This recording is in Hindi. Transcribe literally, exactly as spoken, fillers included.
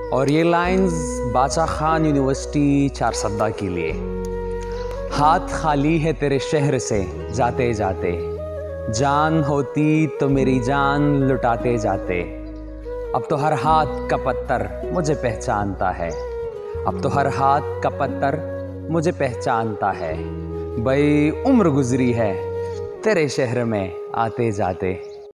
और ये लाइंस बादशाह खान यूनिवर्सिटी चारसद्दा के लिए। हाथ खाली है तेरे शहर से जाते जाते, जान होती तो मेरी जान लुटाते जाते। अब तो हर हाथ का पत्थर मुझे पहचानता है, अब तो हर हाथ का पत्थर मुझे पहचानता है। बई उम्र गुजरी है तेरे शहर में आते जाते।